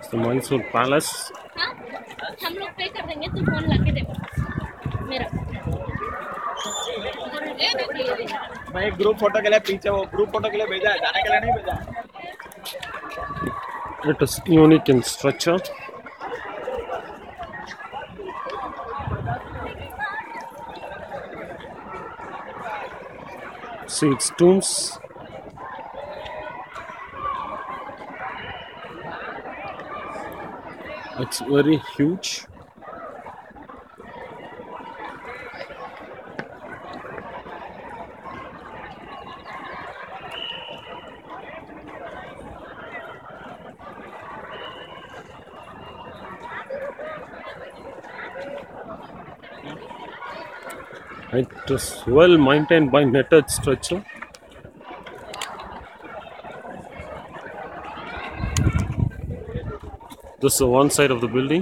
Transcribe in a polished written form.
The Mysore Palace. हाँ हम लोग पे कर देंगे तू फोन लाके दे मेरा मैं एक ग्रुप फोटो के लिए पीछे वो ग्रुप फोटो के लिए भेजा है, जाने के लिए नहीं भेजा है। It is unique in structure. See its tombs. It's very huge. It is well maintained by netted structure. This is one side of the building.